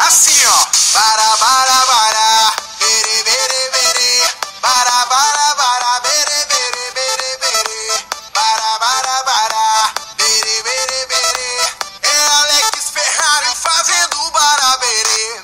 Assim, ó. Bara, bara, bara. Bere, bere, bere. Bara, bara, bara. Bere, bere, bere, bere. Bara, bara, bara. Bere, bere, bere. É Alex Ferrari fazendo barabere.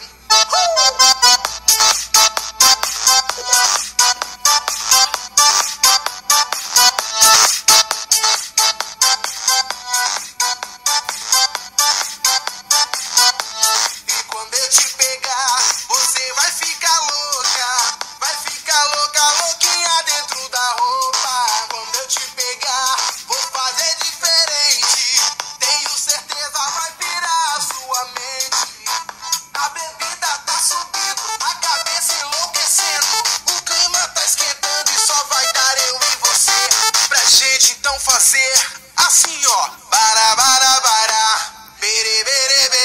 E quando eu te pegar, você vai ficar louca. Vai ficar louca, louquinha dentro da roupa. Quando eu te pegar, vou fazer diferente. Tenho certeza vai virar a sua mente. A bebida tá subindo, a cabeça enlouquecendo. O clima tá esquentando e só vai dar eu e você. Pra gente então fazer assim, ó. Bara, bara, bara. Bere, bere, bere.